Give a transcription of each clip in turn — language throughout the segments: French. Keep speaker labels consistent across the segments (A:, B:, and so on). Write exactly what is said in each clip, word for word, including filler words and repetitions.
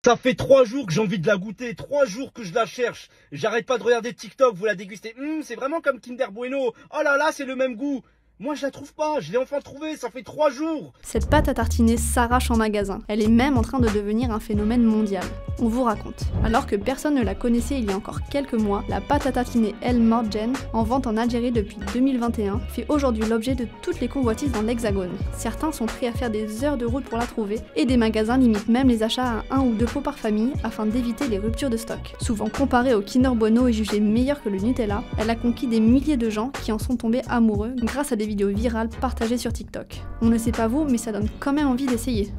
A: Ça fait trois jours que j'ai envie de la goûter, trois jours que je la cherche. J'arrête pas de regarder TikTok, vous la dégustez. Hum, c'est vraiment comme Kinder Bueno. Oh là là, c'est le même goût. Moi, je la trouve pas, je l'ai enfin trouvée, ça fait trois jours.
B: Cette pâte à tartiner s'arrache en magasin. Elle est même en train de devenir un phénomène mondial. On vous raconte. Alors que personne ne la connaissait il y a encore quelques mois, la pâte à tartiner El Morgen, en vente en Algérie depuis deux mille vingt et un, fait aujourd'hui l'objet de toutes les convoitises dans l'Hexagone. Certains sont prêts à faire des heures de route pour la trouver, et des magasins limitent même les achats à un ou deux pots par famille afin d'éviter les ruptures de stock. Souvent comparée au Kinder Bueno et jugée meilleure que le Nutella, elle a conquis des milliers de gens qui en sont tombés amoureux grâce à des vidéos virales partagées sur TikTok. On ne sait pas vous, mais ça donne quand même envie d'essayer.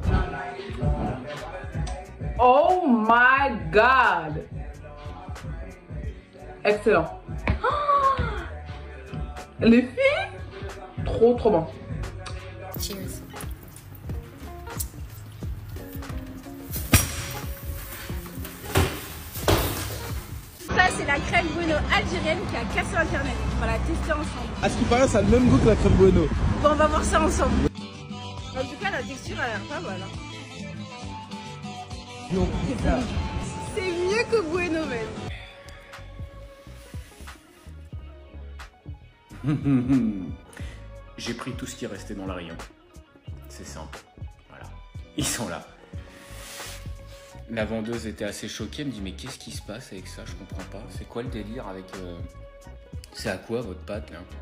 C: Oh my god! Excellent. Les filles, trop trop bon.
D: Cheers. Ça, c'est la crème Bueno algérienne qui a cassé internet. On va la tester ensemble.
E: À ce qui paraît, ça a le même goût que la crème Bueno.
D: Bon, on va voir ça ensemble. En tout cas, la texture a l'air pas mal. Hein.
E: Non,
D: c'est mieux que Bueno même.
F: J'ai pris tout ce qui restait dans le rayon. C'est simple. Voilà. Ils sont là. La vendeuse était assez choquée. Elle me dit mais qu'est-ce qui se passe avec ça? Je comprends pas. C'est quoi le délire avec... Euh... C'est à quoi votre pâte là?